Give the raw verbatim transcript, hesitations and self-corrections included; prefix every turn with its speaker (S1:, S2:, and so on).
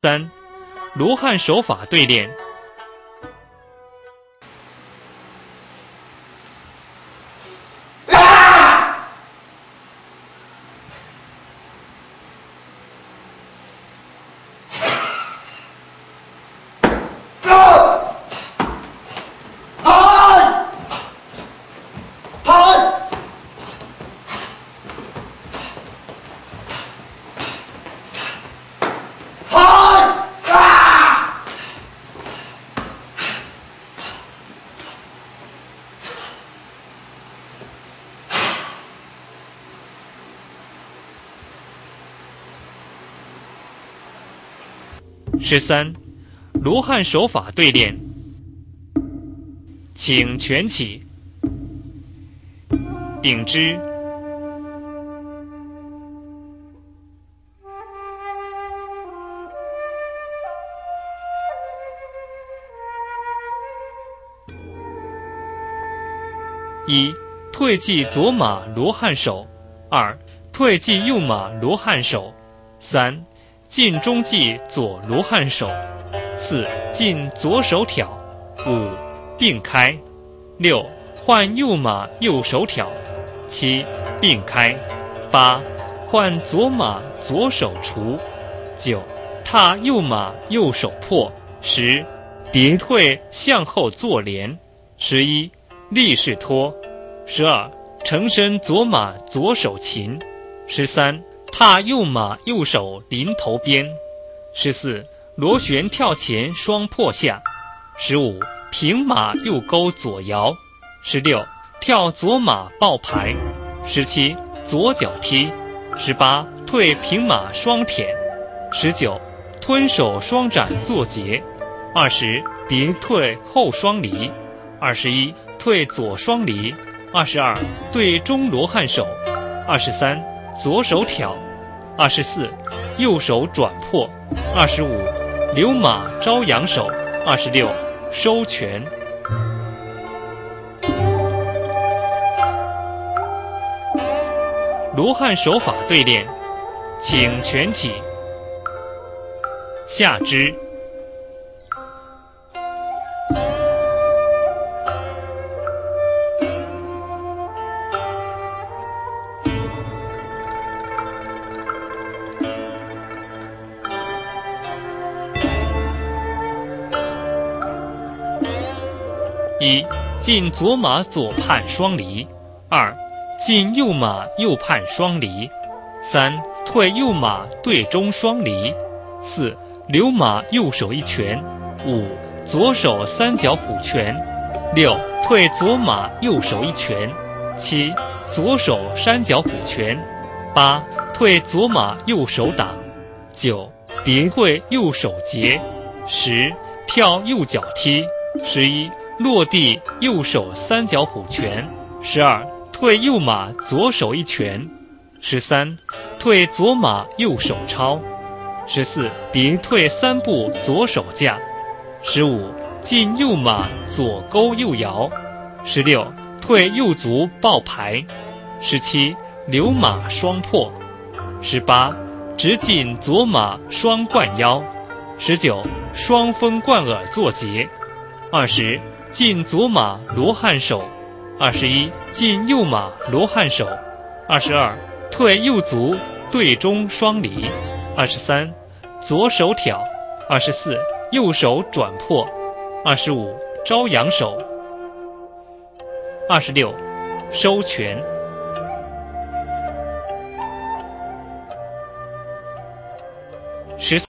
S1: 三、罗汉手法对练。十三、罗汉手法对练。请拳起，顶之，一、退骑左马罗汉手。二、退骑右马罗汉手。三、进中骑左罗汉手。四、进左手挑。五、并开。六、换右马右手挑。七、并开。八、换左马左手除。九、踏右马右手破。十、叠退向后坐连。十一、立式拖。十二、成身左马左手擒。十三、踏右马右手临头边。十四、螺旋跳前双破下。十五、平马右勾左摇。十六、跳左马抱排。十七、左脚踢。十八、退平马双舔。十九、吞手双斩坐结。二十、叠退后双离。二十一、退左双离。二十二、对中罗汉手。二十三、左手挑。二十四、右手转破。二十五、留马招扬手。二十六、收拳。罗汉手法对练。请拳起，下肢，一、进左马左畔双离。二、进右马右畔双离。三、退右马对中双离。四、留马右手一拳。五、左手三角虎拳。六、退左马右手一拳。七、左手三角虎拳。八、退左马右手打。九、叠退右手截。十、跳右脚踢。十一、落地右手三角虎拳。十二、退右马左手一拳。十三、退左马右手抄。十四、叠退三步左手架。十五、进右马左勾右摇。十六、退右足抱排。十七、留马双破。十八、直进左马双贯腰。十九、双峰贯耳坐结。二十、进左马罗汉手。二十一、进右马罗汉手。二十二、退右足对中双离。二十三、左手挑。二十四、右手转破。二十五、招扬手。二十六、收拳。十